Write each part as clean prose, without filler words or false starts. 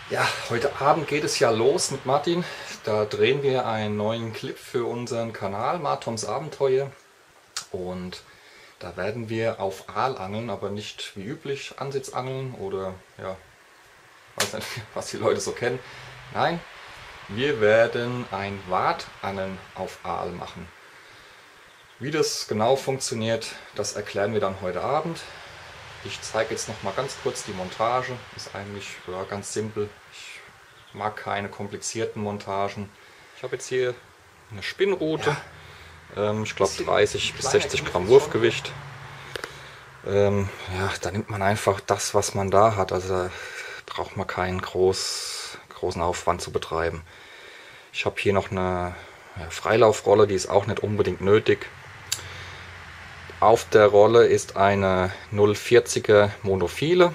Ja, heute Abend geht es ja los mit Martin. Da drehen wir einen neuen Clip für unseren Kanal Martoms Abenteuer. Und da werden wir auf Aal angeln, aber nicht wie üblich Ansitzangeln oder ja, weiß nicht, was die Leute so kennen. Nein, wir werden ein Wartangeln auf Aal machen. Wie das genau funktioniert, das erklären wir dann heute Abend. Ich zeige jetzt noch mal ganz kurz die Montage. Ist eigentlich ja, ganz simpel. Ich mag keine komplizierten Montagen. Ich habe jetzt hier eine Spinnrute. Ja. Ich glaube 30 bis 60 Gramm Wurfgewicht. Ja, da nimmt man einfach das, was man da hat. Also da braucht man keinen großen Aufwand zu betreiben. Ich habe hier noch eine Freilaufrolle, die ist auch nicht unbedingt nötig. Auf der Rolle ist eine 0,40er Monophile.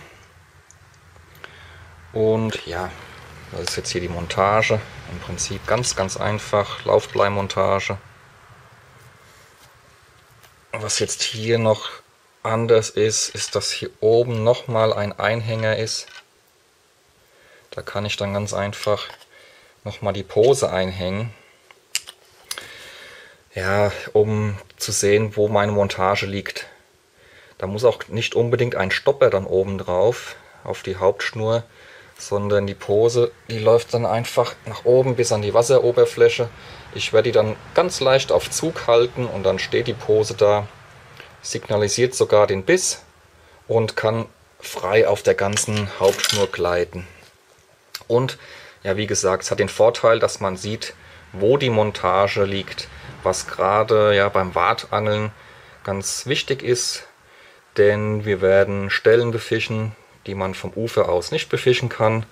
Und ja, das ist jetzt hier die Montage. Im Prinzip ganz einfach, Laufbleimontage. Was jetzt hier noch anders ist, ist, dass hier oben nochmal ein Einhänger ist. Da kann ich dann ganz einfach nochmal die Pose einhängen. Ja, um zu sehen, wo meine Montage liegt. Da muss auch nicht unbedingt ein Stopper dann oben drauf auf die Hauptschnur, sondern die Pose, die läuft dann einfach nach oben bis an die Wasseroberfläche. Ich werde die dann ganz leicht auf Zug halten und dann steht die Pose da, signalisiert sogar den Biss und kann frei auf der ganzen Hauptschnur gleiten. Und ja, wie gesagt, es hat den Vorteil, dass man sieht, wo die Montage liegt, was gerade ja beim Wartangeln ganz wichtig ist, denn wir werden Stellen befischen, die man vom Ufer aus nicht befischen kann,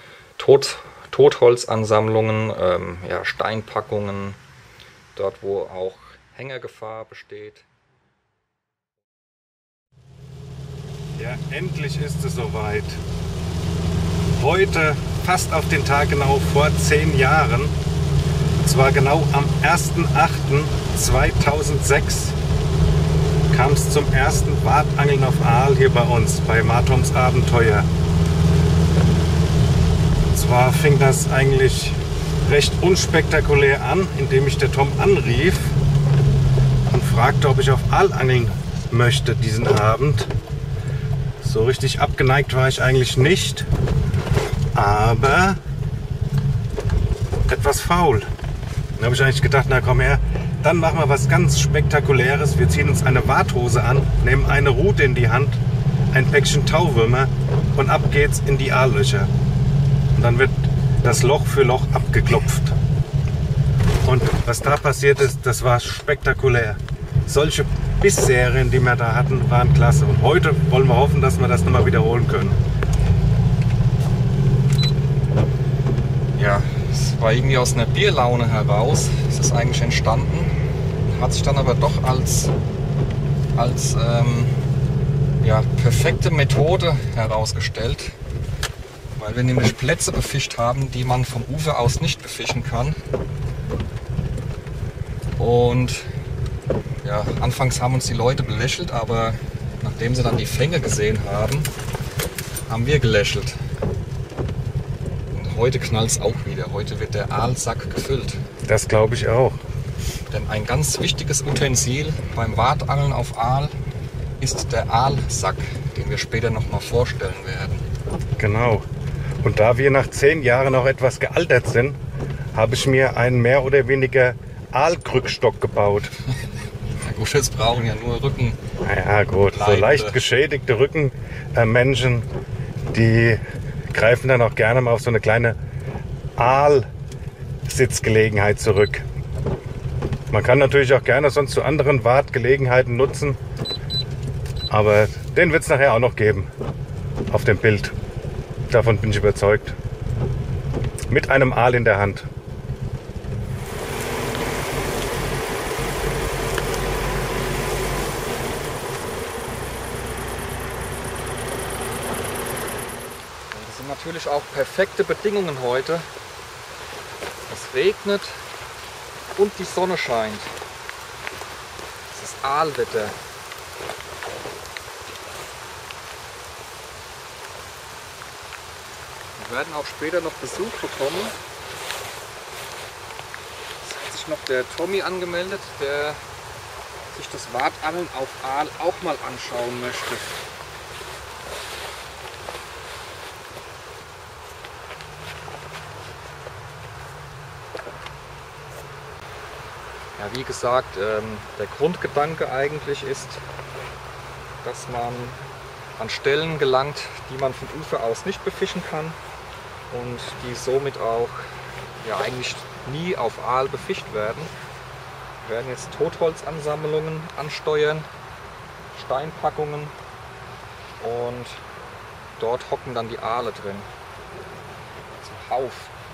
Totholzansammlungen, ja, Steinpackungen, dort wo auch Hängergefahr besteht. Ja, endlich ist es soweit. Heute, fast auf den Tag genau vor 10 Jahren, und zwar genau am 1.8.2006 kam es zum ersten Wartangeln auf Aal hier bei uns, bei Martoms Abenteuer. Und zwar fing das eigentlich recht unspektakulär an, indem mich der Tom anrief und fragte, ob ich auf Aal angeln möchte diesen Abend. So richtig abgeneigt war ich eigentlich nicht, aber etwas faul. Dann habe ich eigentlich gedacht, na komm her, dann machen wir was ganz Spektakuläres. Wir ziehen uns eine Warthose an, nehmen eine Rute in die Hand, ein Päckchen Tauwürmer und ab geht's in die Aallöcher. Und dann wird das Loch für Loch abgeklopft. Und was da passiert ist, das war spektakulär. Solche Bissserien, die wir da hatten, waren klasse. Und heute wollen wir hoffen, dass wir das nochmal wiederholen können. Ja, es war irgendwie aus einer Bierlaune heraus, ist es eigentlich entstanden. Hat sich dann aber doch als ja, perfekte Methode herausgestellt, weil wir nämlich Plätze befischt haben, die man vom Ufer aus nicht befischen kann. Und ja, anfangs haben uns die Leute belächelt, aber nachdem sie dann die Fänge gesehen haben, haben wir gelächelt. Und heute knallt es auch wieder. Heute wird der Aalsack gefüllt. Das glaube ich auch. Denn ein ganz wichtiges Utensil beim Wartangeln auf Aal ist der Aalsack, den wir später noch mal vorstellen werden. Genau. Und da wir nach 10 Jahren noch etwas gealtert sind, habe ich mir einen mehr oder weniger Aalkrückstock gebaut. Na gut, jetzt brauchen ja nur Rücken. Naja gut, so leicht geschädigte Rückenmenschen, die greifen dann auch gerne mal auf so eine kleine Aalsitzgelegenheit zurück. Man kann natürlich auch gerne sonst zu anderen Wartgelegenheiten nutzen, aber den wird es nachher auch noch geben auf dem Bild. Davon bin ich überzeugt. Mit einem Aal in der Hand. Das sind natürlich auch perfekte Bedingungen heute. Es regnet und die Sonne scheint. Es ist Aalwetter. Wir werden auch später noch Besuch bekommen. Es hat sich noch der Tommy angemeldet, der sich das Wartangeln auf Aal auch mal anschauen möchte. Ja, wie gesagt, der Grundgedanke eigentlich ist, dass man an Stellen gelangt, die man vom Ufer aus nicht befischen kann und die somit auch ja, eigentlich nie auf Aal befischt werden. Wir werden jetzt Totholzansammlungen ansteuern, Steinpackungen und dort hocken dann die Aale drin. Zuhauf.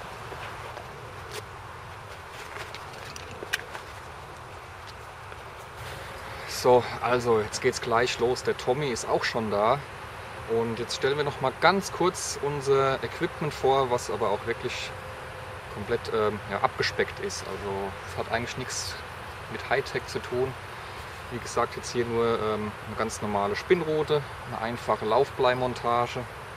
So, also jetzt geht's gleich los. Der Tommy ist auch schon da. Und jetzt stellen wir noch mal ganz kurz unser Equipment vor, was aber auch wirklich komplett ja, abgespeckt ist. Also es hat eigentlich nichts mit Hightech zu tun. Wie gesagt, jetzt hier nur eine ganz normale Spinnrute, eine einfache Laufbleimontage.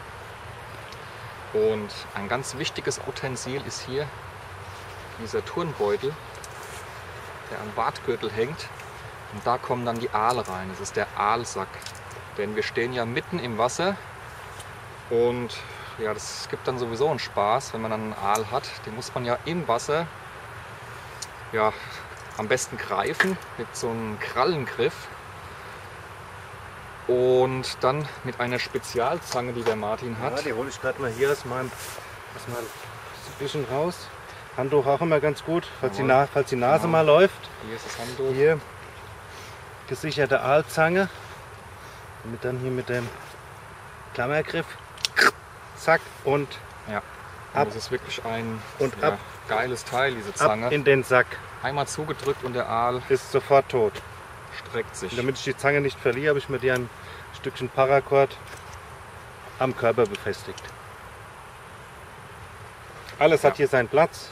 Und ein ganz wichtiges Utensil ist hier dieser Turnbeutel, der am Bartgürtel hängt. Und da kommen dann die Aale rein. Das ist der Aalsack. Denn wir stehen ja mitten im Wasser und ja, das gibt dann sowieso einen Spaß, wenn man dann einen Aal hat. Den muss man ja im Wasser ja, am besten greifen mit so einem Krallengriff und dann mit einer Spezialzange, die der Martin hat. Ja, die hole ich gerade mal hier aus meinem bisschen raus. Handtuch auch immer ganz gut, falls die Nase mal läuft. Hier ist das Handtuch. Hier gesicherte Aalzange. Damit dann hier mit dem Klammergriff, zack, und ja, ab. Das ist wirklich ein und ja, ab. Geiles Teil, diese Zange. Ab in den Sack. Einmal zugedrückt und der Aal ist sofort tot. Streckt sich. Und damit ich die Zange nicht verliere, habe ich mir die ein Stückchen Paracord am Körper befestigt. Alles hat hier seinen Platz.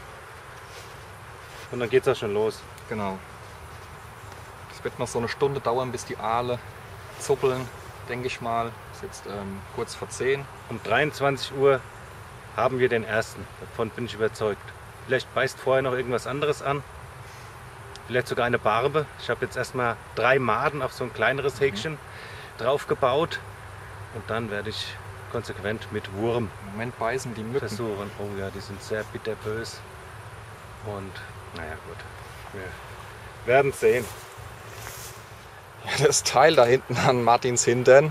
Und dann geht es auch schon los. Genau. Es wird noch so eine Stunde dauern, bis die Aale zuppeln, denke ich mal. Ist jetzt kurz vor 10. Um 23 Uhr haben wir den ersten. Davon bin ich überzeugt. Vielleicht beißt vorher noch irgendwas anderes an. Vielleicht sogar eine Barbe. Ich habe jetzt erstmal 3 Maden auf so ein kleineres Häkchen drauf gebaut. Und dann werde ich konsequent mit Wurm Im Moment beißen die Mücken. versuchen. Oh ja, die sind sehr bitterbös. Und naja, gut. Wir werden sehen. Ja, das Teil da hinten an Martins Hintern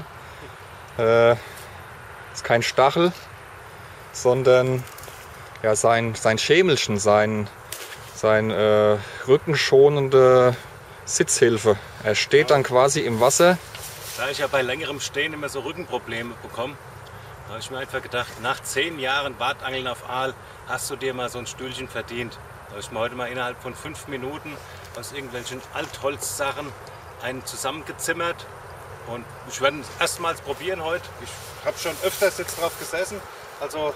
ist kein Stachel, sondern ja, sein Schemelchen, sein rückenschonende Sitzhilfe. Er steht dann quasi im Wasser. Da ich ja bei längerem Stehen immer so Rückenprobleme bekomme, habe ich mir einfach gedacht, nach 10 Jahren Wartangeln auf Aal hast du dir mal so ein Stühlchen verdient. Da habe ich mir heute mal innerhalb von 5 Minuten aus irgendwelchen Altholzsachen einen zusammengezimmert. Und ich werde es erstmals probieren heute. Ich habe schon öfters jetzt drauf gesessen. Also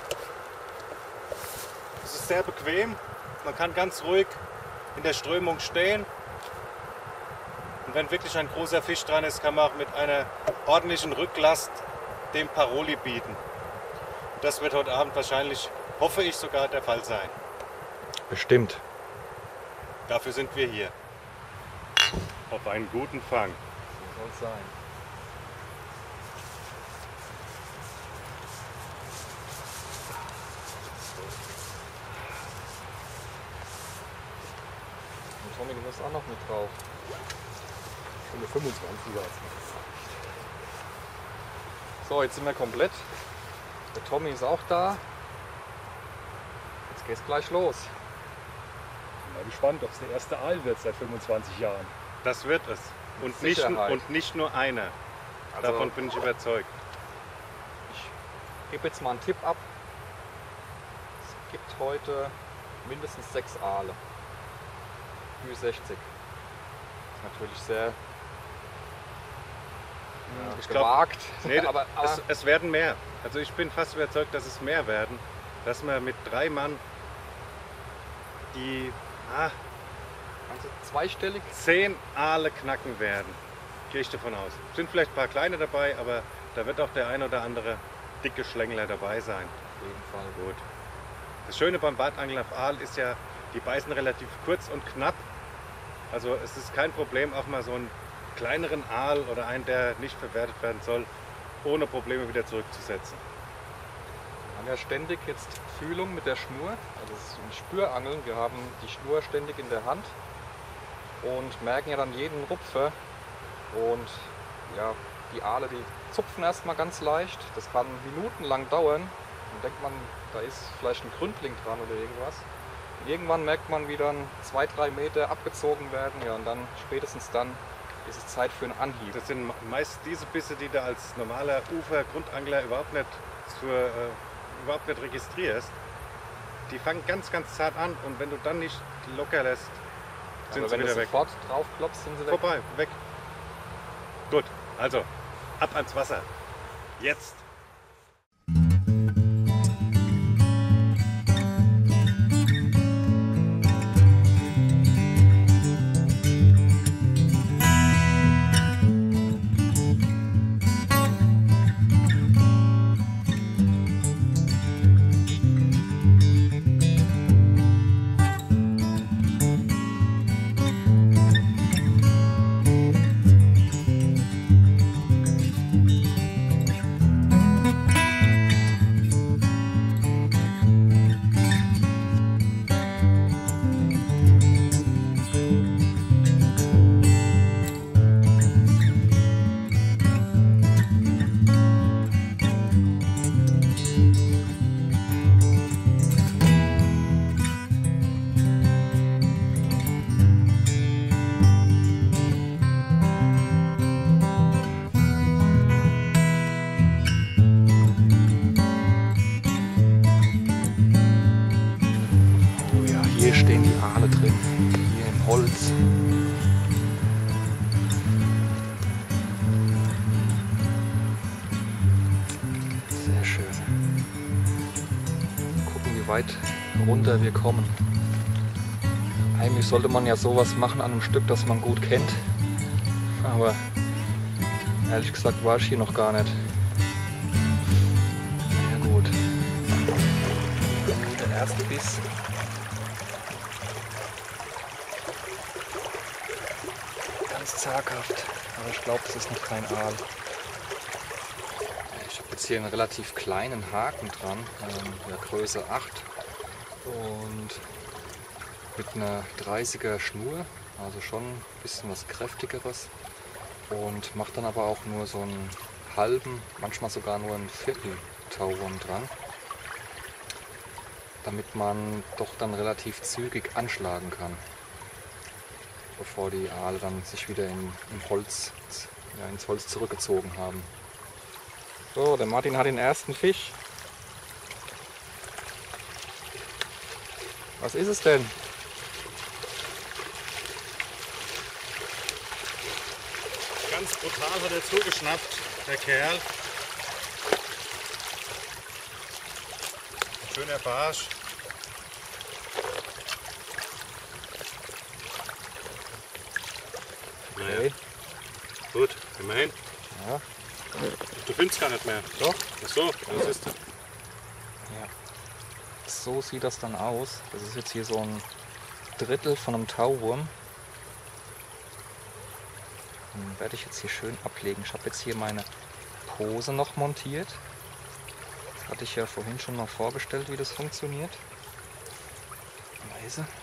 es ist sehr bequem. Man kann ganz ruhig in der Strömung stehen. Und wenn wirklich ein großer Fisch dran ist, kann man auch mit einer ordentlichen Rücklast dem Paroli bieten. Und das wird heute Abend wahrscheinlich, hoffe ich, sogar der Fall sein. Bestimmt. Dafür sind wir hier. Auf einen guten Fang. So soll es sein. Und Tommy, du musst auch noch mit drauf. Eine 25er. So, jetzt sind wir komplett. Der Tommy ist auch da. Jetzt geht's gleich los. Ich bin mal gespannt, ob es der erste Aal wird seit 25 Jahren. Das wird es. Und Sicherheit. nicht nur einer. Also, Davon bin ich überzeugt. ich gebe jetzt mal einen Tipp ab. Es gibt heute mindestens 6 Aale. Ü60. Natürlich sehr Ich glaub, gewagt. Nee, aber es werden mehr. Also ich bin fast überzeugt, dass es mehr werden. Dass wir mit 3 Mann die also zweistellig. 10 Aale knacken werden. Gehe ich davon aus. Sind vielleicht ein paar kleine dabei, aber da wird auch der ein oder andere dicke Schlängler dabei sein. jeden Fall. Gut. Das Schöne beim Bartangeln auf Aal ist ja, die beißen relativ kurz und knapp. Also es ist kein Problem, auch mal so einen kleineren Aal oder einen, der nicht verwertet werden soll, ohne Probleme wieder zurückzusetzen. Wir haben ja ständig jetzt Fühlung mit der Schnur, also es ist ein Spürangeln. Wir haben die Schnur ständig in der Hand und merken ja dann jeden Rupfer. Und ja, die Aale, die zupfen erstmal ganz leicht. Das kann minutenlang dauern. Dann denkt man, da ist vielleicht ein Gründling dran oder irgendwas. Und irgendwann merkt man, wie dann 2-3 Meter abgezogen werden. Ja, und dann spätestens dann ist es Zeit für einen Anhieb. Das sind meist diese Bisse, die du als normaler Ufer-Grundangler überhaupt nicht registrierst. Die fangen ganz, ganz zart an und wenn du dann nicht locker lässt, sind sie wieder weg. Wenn du sofort drauf klopfst, sind sie weg. Vorbei, weg. Gut, also ab ans Wasser. Jetzt. Hier stehen die Aale drin, hier im Holz. Sehr schön. Gucken, wie weit runter wir kommen. Eigentlich sollte man ja sowas machen an einem Stück, das man gut kennt. Aber ehrlich gesagt war ich hier noch gar nicht. Ja gut. Der erste Biss. Ganz zaghaft, aber ich glaube, das ist noch kein Aal. Ich habe jetzt hier einen relativ kleinen Haken dran, der Größe 8 und mit einer 30er Schnur, also schon ein bisschen was kräftigeres und macht dann aber auch nur so einen halben, manchmal sogar nur ein Viertel Tauwurm dran, damit man doch dann relativ zügig anschlagen kann, bevor die Aale dann sich wieder ins Holz zurückgezogen haben. So, der Martin hat den ersten Fisch. Was ist es denn? Ganz brutal hat er zugeschnappt, der Kerl. Ein schöner Barsch. Okay. Naja. Gut, immerhin. Ja. Du findest gar nicht mehr. Doch. Ach so, das ist Ja. So sieht das dann aus. Das ist jetzt hier so ein Drittel von einem Tauwurm. Den werde ich jetzt hier schön ablegen. Ich habe jetzt hier meine Pose noch montiert. Das hatte ich ja vorhin schon mal vorgestellt, wie das funktioniert. Leise.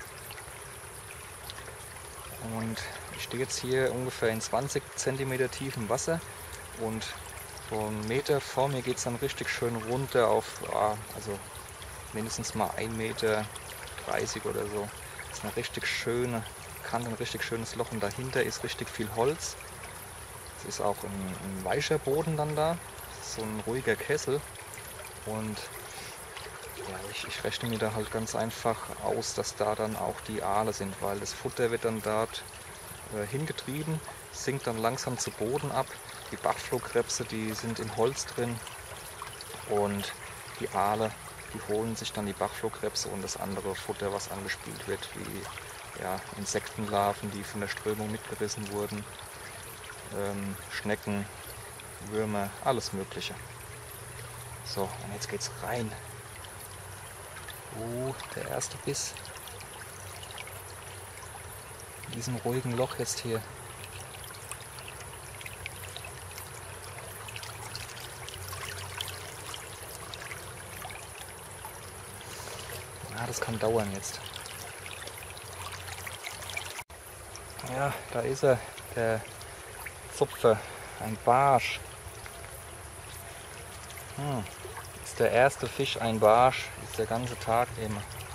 Und ich stehe jetzt hier ungefähr in 20 cm tiefem Wasser und so einen Meter vor mir geht es dann richtig schön runter auf, also mindestens mal 1,30 Meter oder so. Das ist eine richtig schöne Kante, ein richtig schönes Loch und dahinter ist richtig viel Holz. Es ist auch ein weicher Boden dann da, das ist so ein ruhiger Kessel und ja, ich rechne mir da halt ganz einfach aus, dass da dann auch die Aale sind, weil das Futter wird dann dort hingetrieben, sinkt dann langsam zu Boden ab. Die Bachflohkrebse, die sind im Holz drin und die Aale, die holen sich dann die Bachflohkrebse und das andere Futter, was angespielt wird, wie ja, Insektenlarven, die von der Strömung mitgerissen wurden, Schnecken, Würmer, alles Mögliche. So, und jetzt geht's rein Der erste Biss. In diesem ruhigen Loch jetzt hier. Ja, das kann dauern jetzt. Ja, da ist er, der Zupfer, ein Barsch. Ist der erste Fisch ein Barsch, ist der ganze Tag im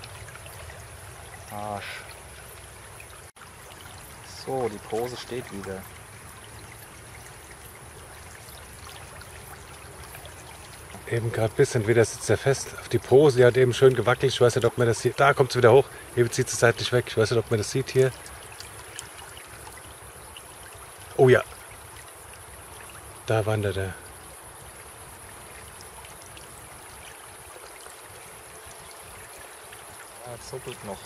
Arsch. So, die Pose steht wieder. Eben gerade ein bisschen wieder sitzt er fest auf die Pose. Die hat eben schön gewackelt. Ich weiß nicht, ob man das hier. Da kommt es wieder hoch. Eben zieht sie seitlich weg. Ich weiß nicht, ob man das sieht hier. Oh ja. Da wandert er. Er zuppelt noch.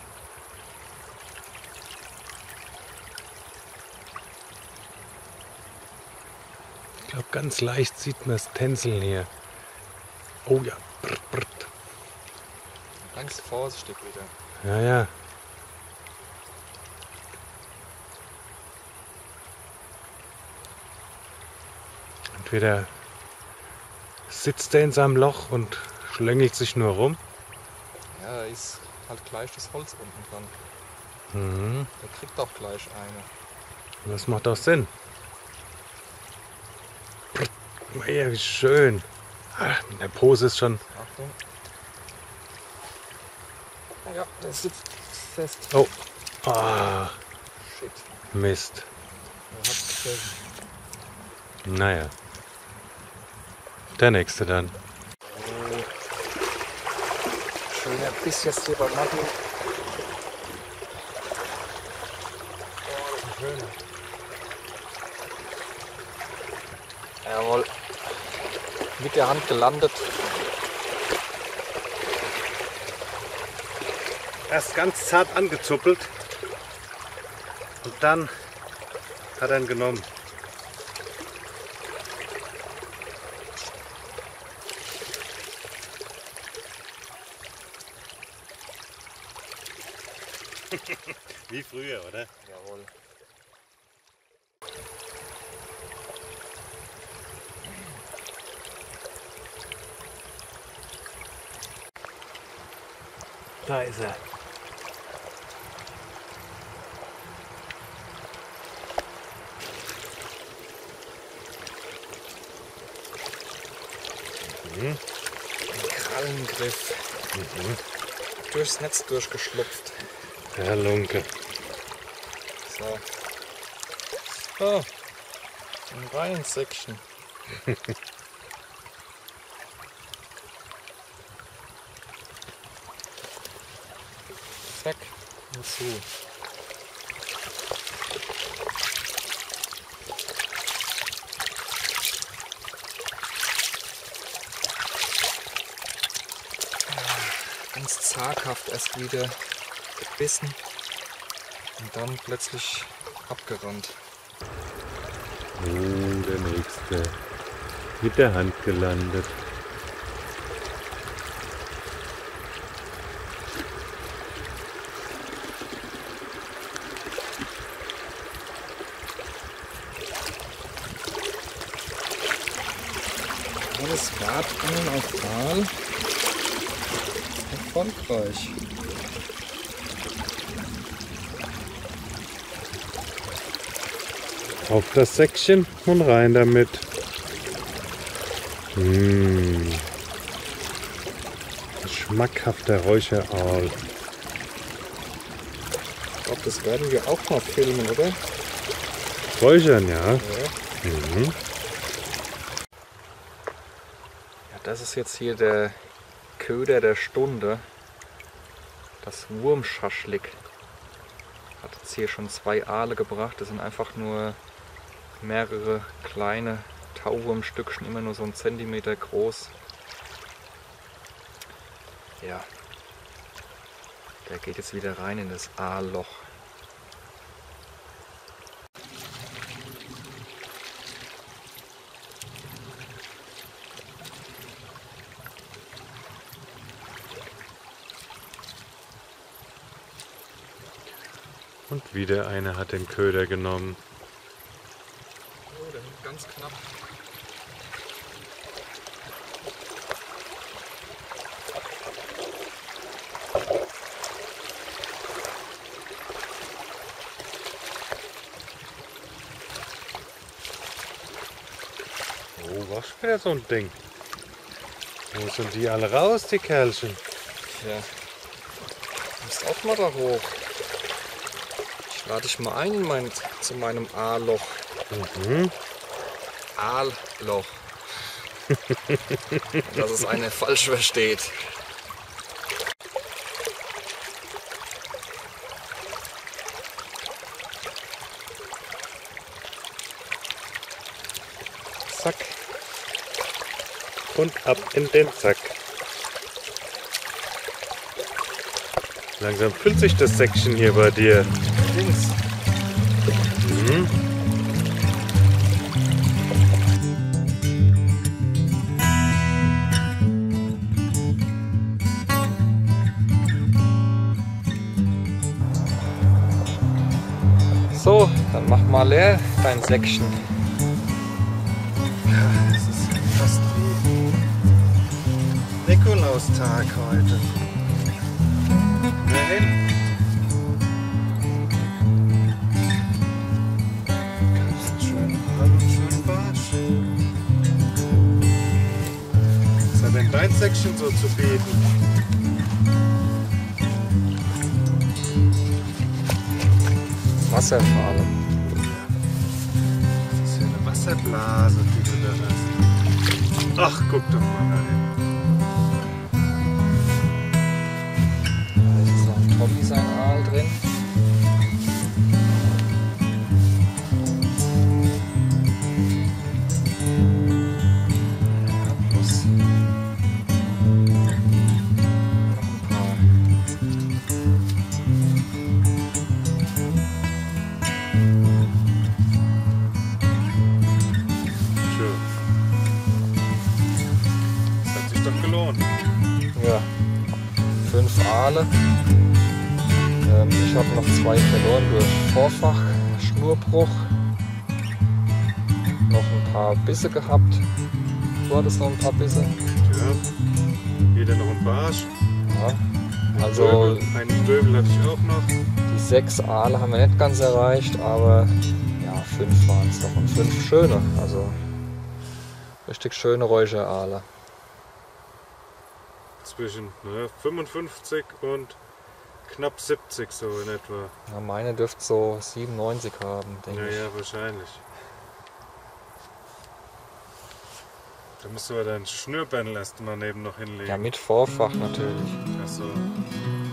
Ich glaube, ganz leicht sieht man das Tänzeln hier. Oh ja. Brrt, brrt. Ganz vorsichtig wieder. Ja, ja. Entweder sitzt er in seinem Loch und schlängelt sich nur rum. Ja, da ist halt gleich das Holz unten dran. Mhm. Der kriegt auch gleich eine. Das macht auch Sinn. Ja, wie schön. In der Pose ist schon. Achtung. Ja, der sitzt fest. Oh. Ah, Shit. Mist. Er hat gegessen. Naja. Der nächste dann. Oh. Schöner Biss jetzt hier bei Martin. Oh, das ist ein schöner. Jawohl. Mit der Hand gelandet. Erst ganz zart angezuppelt und dann hat er ihn genommen. Wie früher, oder? Jawohl. Da ist er. Ein Krallengriff. Durchs Netz durchgeschlupft. Der Lunke. So. Oh. Ein Reihensäckchen. Zack. Und zu. Ganz zaghaft erst wieder gebissen und dann plötzlich abgerannt. Der nächste. Mit der Hand gelandet. Das Bartangeln auf Aal erfolgreich. Auf das Säckchen und rein damit. Schmackhafter Räucheraal. Ich glaube, das werden wir auch mal filmen, oder? Räuchern, ja. Ja. Mhm. Ja, das ist jetzt hier der Köder der Stunde. Das Wurmschaschlik. Hat jetzt hier schon 2 Aale gebracht. Das sind einfach nur mehrere kleine Tauwurmstückchen, immer nur so 1 Zentimeter groß. Ja, der geht jetzt wieder rein in das Aalloch. Und wieder einer hat den Köder genommen. Oh, der hängt ganz knapp. Oh, was für so ein Ding? Wo sind die alle raus, die Kerlchen? Ja. Du musst auch mal da hoch. Ich lade dich mal ein in zu meinem Aalloch. Mhm. Aalloch. Dass es einer falsch versteht. Zack. Und ab in den Sack. Langsam füllt sich das Säckchen hier bei dir. Links. Mhm. So, dann mach mal leer dein Säckchen. Es ist fast wie Nikolaustag heute. Na hin. Schön barsch. Was hat denn dein Säckchen so zu bieten? Wasser vor allem. Das ist ja eine Wasserblase, die du da hast. Ach, guck doch mal dahin. Da ist noch ein Tommy sein Aal drin. Ja, plus noch ein paar. Schön. Das hat sich doch gelohnt. Ja, 5 Aale. Ich habe noch 2 verloren durch Vorfach-Schnurbruch. Noch ein paar Bisse gehabt. Du hattest noch ein paar Bisse. Ja. Wieder noch ein Barsch. Ja. Also Einen Stöbel hatte ich auch noch. die 6 Aale haben wir nicht ganz erreicht, aber ja, 5 waren es noch und 5 schöne. Also richtig schöne Räucheraale. Zwischen 55 und knapp 70 so in etwa. Ja, meine dürfte so 97 haben, denke ich. Ja, wahrscheinlich. Da musst du aber dein Schnürbändel erst mal neben noch hinlegen. Ja, mit Vorfach natürlich. Ach so.